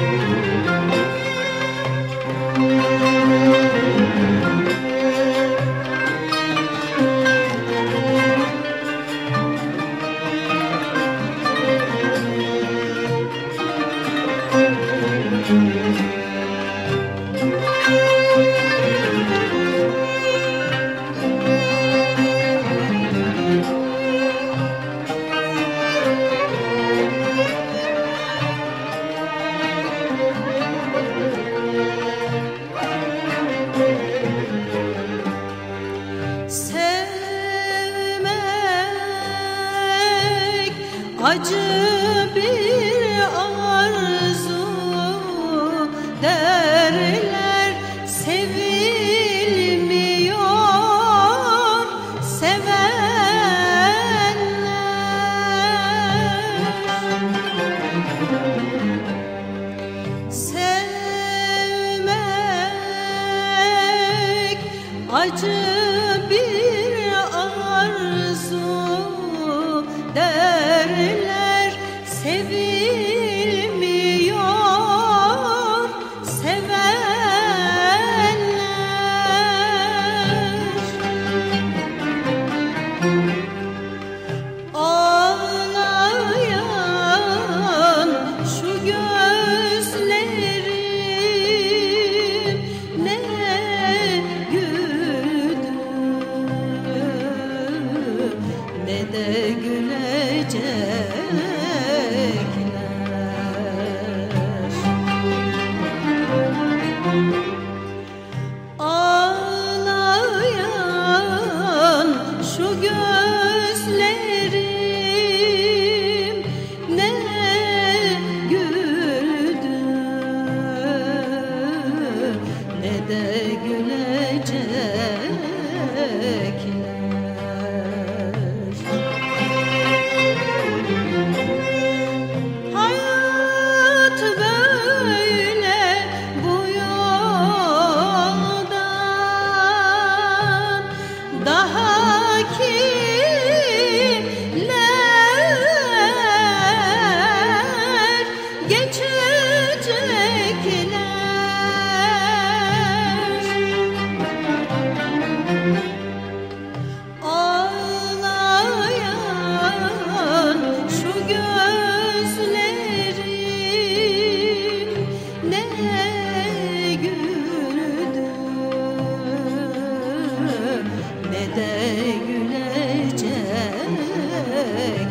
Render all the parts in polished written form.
Acı bir arzu derler, sevilmiyor sevenler. Sevmek acı bir arzu derler, sevilmiyor sevenler. Ağlayan şu gözlerim ne güldü ne de gülecekler. Ağlayan şu gözlerim ne güldü ne de gülecekler. Hayat böyle, bu yoldan daha kimler geçecekler? Ağlayan şu gözlerim ne güldü ne de gülecekler.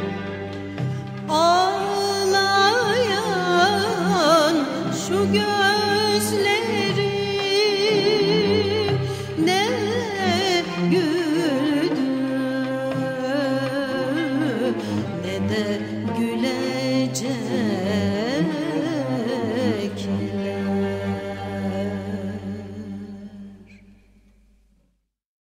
Ağlayan şu gözlerim